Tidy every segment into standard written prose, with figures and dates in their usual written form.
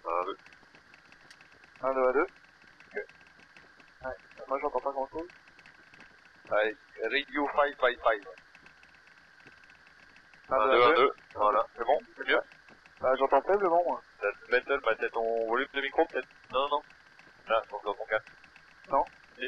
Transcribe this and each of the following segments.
1, 2. 1, 2 à 2. Ok. Ouais, moi j'entends pas grand chose. Allez, radio 555. 1, 1, 2 2, à 1, 2. 2. Voilà, c'est bon, c'est mieux. Bah j'entends faiblement moi. T'as mettre t'as ton volume de micro peut-être? Non, non. Là, dans ton casque. Non. Si.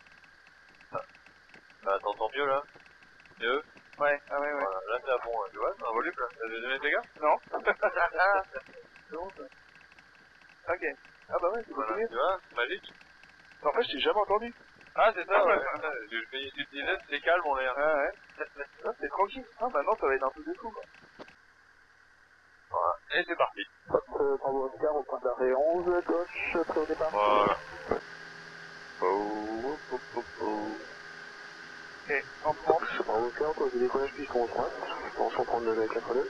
Bah, t'entends mieux là? Mieux? Ouais, ah ouais, ouais. Voilà, là c'est à fond, tu vois, c'est un volume là. T'as jamais fait gaffe? Non. C'est bon ça. Ok. Ah bah ouais, c'est beaucoup Voilà, mieux. tu vois, c'est magique. En fait, je t'ai jamais entendu. Ah, c'est ça, ouais. Tu disais, c'est calme en l'air. Ouais, ouais. Ah, c'est tranquille. Ah bah non, ça va être un peu de fou quoi. Voilà, et c'est parti. Bravo Oscar, au point d'arrêt 11, gauche, prêt au départ. Voilà. Oh, oh, oh, oh. Ok, en 30. Bravo Oscar, pose des décollage piston droite, tension 39,82.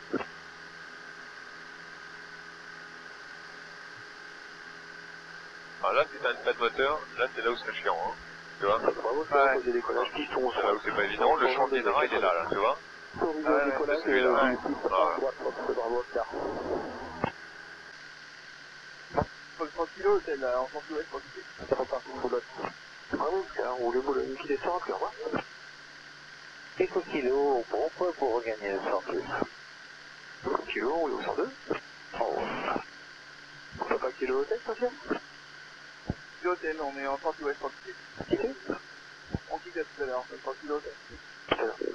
Ah, là, si t'as une panne moteur, là c'est là où c'est chiant, hein. Tu vois? Bravo Oscar, Ouais. pose des décollage piston C'est là où droite. c'est pas évident, le champ de guidera, il est là, tu vois? Horizon Ah ouais, ouais, décollage, c'est celui-là. Ouais. Voilà. droite, bravo Oscar. Faut le 30 kilos, c'est là, en sud-ouest, pour quitter. Ça repart pour Boulogne. Bravo Oscar, roulez Boulogne qui descend, puis au revoir. Quelques kilos, bon pour regagner le 102. Kilo, roulez au 102. Oh. Papa kilo hôtel, station. Kilo hôtel, on est en sud-ouest, pour quitter. Quittez. On quitte à tout à l'heure, 30 kilos hôtel. Tout à l'heure.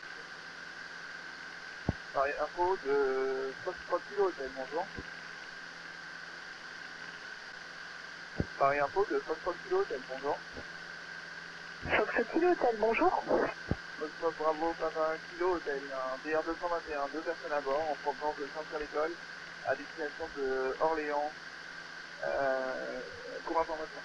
Pareil, info de 30 kilos hôtel, bonjour. Pareil, info de 30 kilos hôtel, bonjour. Fox Kilo Hôtel, bonjour. Votre bravo, papa, kilo hôtel, un DR221, 2 personnes à bord, en provenance de Saint-Pierre-l'École, à destination de Orléans, pour information.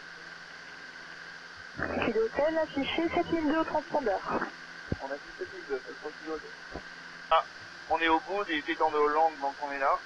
Kilo Hôtel affiché 7002 au transpondeur. On a 7002, 30 kilos hôtel. Ah, on est au bout des pétants de Hollande, donc on est là.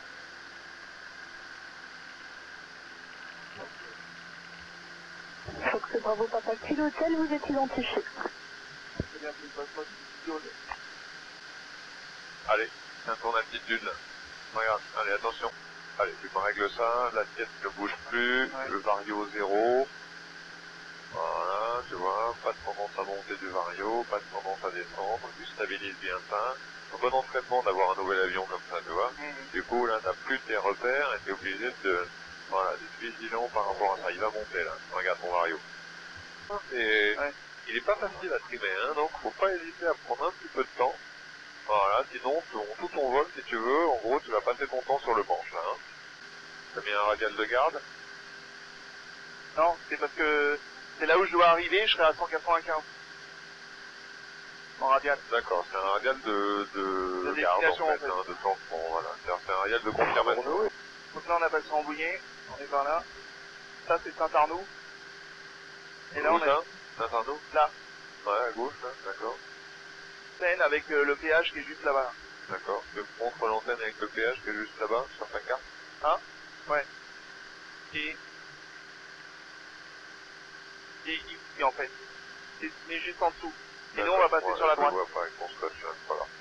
Fox Bravo Papa Kilo Hôtel, vous êtes identifié. C'est bien, c'est pas 30 kilos hôtel. Allez, tiens ton altitude là. Regarde, allez, attention. Allez, tu me règles ça, la pièce ne bouge plus, Ouais. le vario 0. Voilà, tu vois, pas de tendance à monter du vario, pas de tendance à descendre, tu stabilises bien ça. Un bon entraînement d'avoir un nouvel avion comme ça, tu vois. Du coup, là, t'as plus tes repères et t'es obligé voilà, d'être vigilant par rapport à ça. Il va monter, là. Regarde ton vario. Ouais. Il est pas facile à trimer, hein, donc faut pas hésiter à prendre un petit peu de temps. Voilà, sinon, tout ton vol, si tu veux, en gros, tu vas passer ton temps sur le manche, là, hein. T'as mis un radial de garde. Non, c'est parce que c'est là où je dois arriver, je serai à 195. En radial. D'accord, c'est un radial de garde, destination, en en fait, fait. hein, de tampon, voilà. C'est un radial de confirmation. Donc là on appelle ça Rambouillet, on est par là. Ça c'est Saint-Arnoux. Et là Où on a ça? Saint-Arnaud? là, Ouais, à gauche, là, d'accord. Seine avec le péage qui est juste là-bas. D'accord. Tu me montres l'antenne avec le péage qui est juste là-bas, sur ta carte? Hein? Ouais. Et en fait. C'est juste en dessous. Et nous on va passer sur la droite. Je vois pas avec mon scotch, là, c'est pas grave.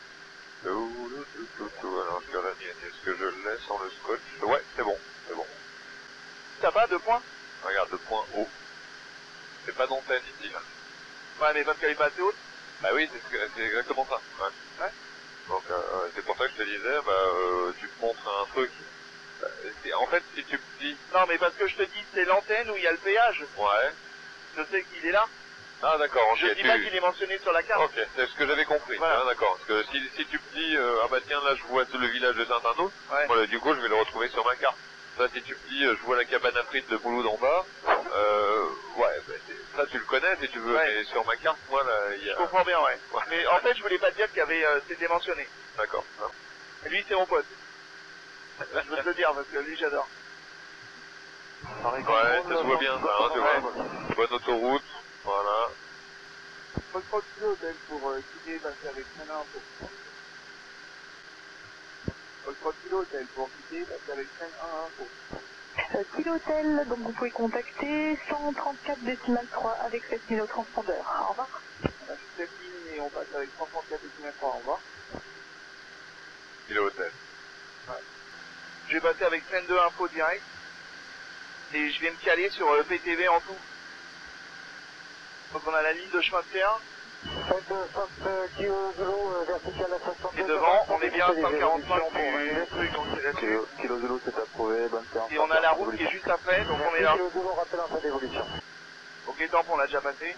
Alors, je regarde la mienne. Est-ce que je le laisse sans le scotch? Ouais, c'est bon, c'est bon. Ça va, 2 points? Regarde, le point haut. C'est pas d'antenne ici, là. Ouais, mais parce qu'elle est pas assez haute. Bah oui, c'est exactement ça. Ouais. Ouais. Donc, c'est pour ça que je te disais, tu te montres un truc. En fait, si tu me dis... Non, mais parce que je te dis, c'est l'antenne où il y a le péage. Ouais. Je sais qu'il est là. Ah d'accord, ok. Je dis pas qu'il est mentionné sur la carte. Ok, c'est ce que j'avais compris. Voilà. Ah, d'accord. Parce que si tu me dis, ah bah tiens, là je vois tout le village de Saint-Arnaud, Ouais. voilà, du coup je vais le retrouver sur ma carte. Ça, si tu me dis, je vois la cabane à frites de Mouloud en bas, ouais, bah, ça tu le connais si tu veux, Ouais. mais sur ma carte, moi, là, il y a... Je comprends bien, ouais. Ouais. Mais en fait, je voulais pas te dire qu'il y avait, c'était mentionné. D'accord. Hein. Et lui, c'est mon pote. Je veux te le dire parce que lui, j'adore. Ouais, ça se voit bien ça, hein, tu vois. Bonne autoroute, voilà. Faut que tu hôtel pour quitter et passer avec Sénat un peu. Faut que tu hôtel pour quitter et passer avec Sénat un peu. Kilo Hôtel, donc vous pouvez contacter 134,3 avec 7000 au transpondeur. Au revoir. On a juste 7 lignes et on passe avec 134 et 3 en bas. Il est hôtel. Ouais. J'ai passer avec scène 2 info direct. Et je vais me caler sur PTV en tout. Donc on a la ligne de chemin de fer. Et devant, on est bien à 145 du truc, donc c'est là-dessus. Kilo Zulu, c'est approuvé, bonne séance. Et on a la route qui est juste après, donc on est là. Kilo Zulu, rappel en fin d'évolution. Ok, top, on l'a déjà passé.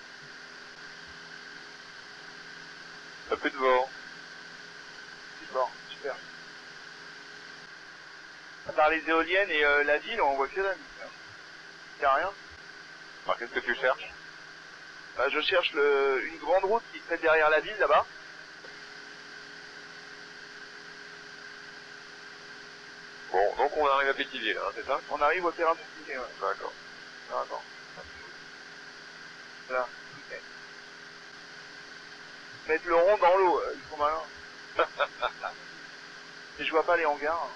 T'as plus de vent. Bon, super. À part les éoliennes et la ville, on voit que dalle. Y'a rien. Alors qu'est-ce que tu cherches? Bah, je cherche une grande route qui serait derrière la ville là-bas. Bon, donc on arrive à Pétivier, hein, c'est ça? On arrive au terrain de Pétivier, ouais. D'accord. Non, attends. Voilà, ok. Mettre le rond dans l'eau, ils sont malins. Et je vois pas les hangars.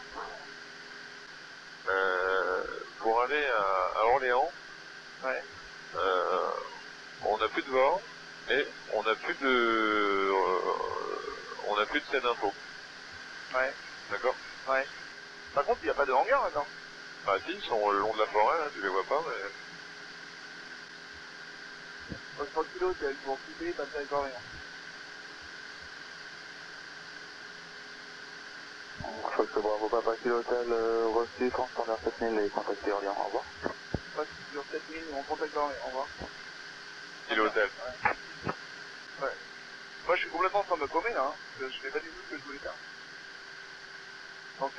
Pour aller à Orléans, Ouais. on n'a plus de vent et on n'a plus de scène info. Ouais. D'accord? Ouais. Par contre, il n'y a pas de hangar maintenant. Ah si, ils sont le long de la forêt, là, tu les vois pas, mais... Au 100 kg, ils vont couper, passer avec rien. Fox Bravo Papa Kilo Hotel, reçu, transpondeur 7000 et contacté Orléans, au revoir. Pas sur 7000, on contacte rien, au revoir. Kilo Hotel. Ouais. Ouais. Moi, je suis complètement en train de me paumer là, hein. Je fais pas du tout ce que je voulais faire. Donc,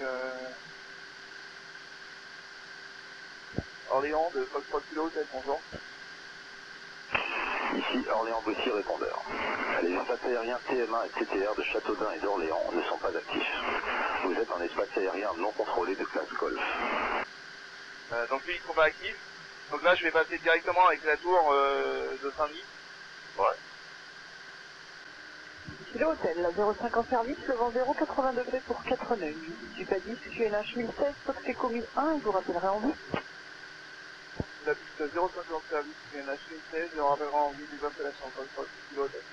Orléans de Fox 3 kg, Hotel, bonjour. Ici Orléans Bossy répondeur. Les espaces aériens TM1 et TTR de Châteaudun et d'Orléans ne sont pas actifs. Vous êtes en espace aérien non contrôlé de classe Golf. Donc lui, ils sont pas actifs. Donc là, je vais passer directement avec la tour de Saint-Denis. Ouais. Kilo Hôtel, la 05 en service, le vent 0,80 degrés pour 4 nœuds. Du Padis, QNH 1016, Foxeco 1001, je vous rappellerai en vue. La piste 050 service, QNH 1016, je rappellerai en vue des installations Fox 3 kg, Hotel.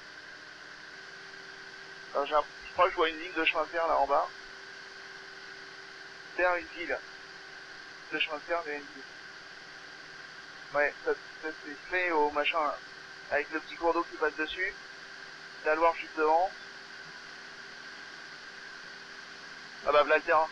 Alors je crois que je vois une ligne de chemin de fer là en bas. Vers une ville. De chemin de fer vers une ville. Ouais, ça c'est fait au machin là. Avec le petit cours d'eau qui passe dessus. La Loire juste devant. Ah bah voilà le terrain.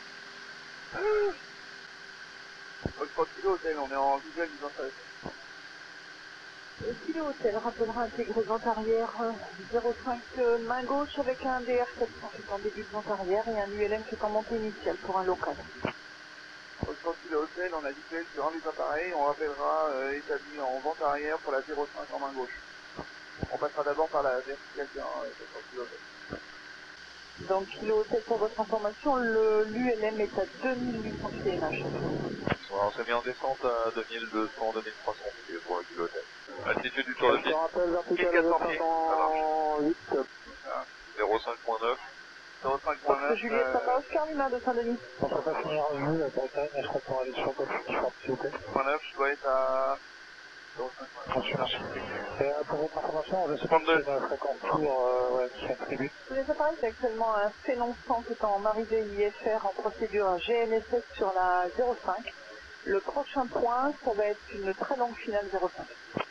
Fox 3 kg, Hotel, on est en visuel des installations. Kilo Hôtel rappellera intégré vente arrière 05 main gauche avec un DR400 qui est en début de vente arrière et un ULM qui est en montée initiale pour un local. Au sortie de l'hôtel, on a visuel sur un des appareils, on rappellera établi en vente arrière pour la 05 en main gauche. On passera d'abord par la verticale terrain au sortie de l'hôtel. Donc Kilo Hôtel, pour votre information, l'ULM est à 2800 km. On s'est mis en descente à 2200, 2300 pieds pour le Kilo Hotel. Altitude du tour de piste. Je rappelle vertical 1400 pieds. 508. 0,5.9. 05.9. Juliette, Papa Oscar Lima de Saint-Denis. On peut pas finir en vue, Bretagne, je crois qu'on va aller sur Golf, s'il vous plaît. 0.9, je dois être à 0.5.9. Merci. Pour votre information, je sais pas si 32. c'est une fréquence tour qui s'attribue. Tous les appareils, c'est actuellement un Fénon 100 qui est en arrivée IFR en procédure GNSS sur la 05. Le prochain point, ça va être une très longue finale 05.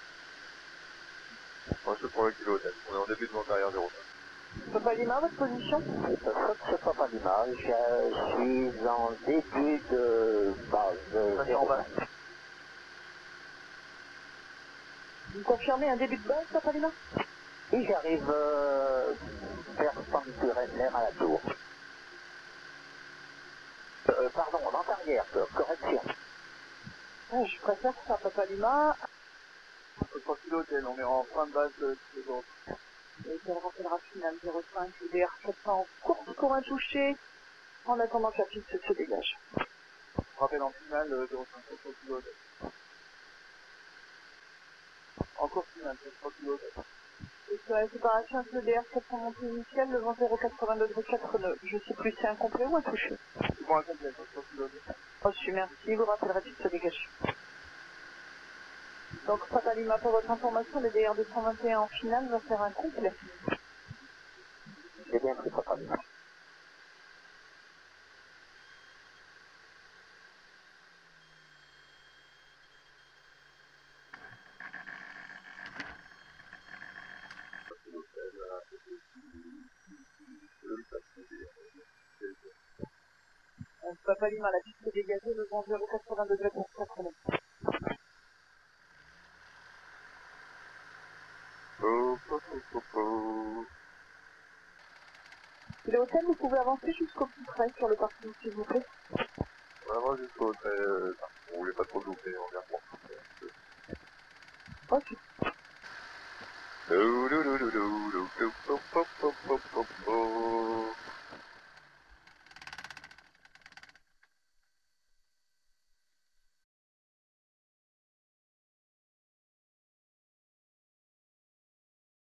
Moi, c'est pour le Kilo Hotel. On est en début de vente arrière 0,5. Papa Lima, votre position? C'est pas l'image, je suis en début de base. Ça en bas. Vous confirmez un début de base, Papa Lima? Et j'arrive perpendiculaire à la tour. Pardon, vente arrière, correction. Je préfère ça, Papa Lima. Au sortie de l'hôtel, on est en fin de base de seconde. Et elle rappellera finale 05, UDR 400 courte pour un toucher, en attendant que la piste se dégage. Je rappelle en finale 0.5 au sortie de l'hôtel. En course finale, 0.5 de l'hôtel. Et sur la séparation avec le DR 400 montée initiale, le vent 0,80 degrés 4 nœuds. Je sais plus, c'est un complet ou un touché? C'est pour un complet, au sortie de l'hôtel. Reçu, merci. Vous rappellerez piste se dégage. Donc, Papa Lima, pour votre information, le DR 221 en finale va faire un complet. J'ai bien pris Papa Lima. Alpha Lima, la piste est dégagée, le vent 0,80 degrés pour 4 km. Le hôtel, vous pouvez avancer jusqu'au petit trait sur le parking, s'il vous plaît. On avance jusqu'au trait, on voulait pas trop louper, on vient pour. Ok.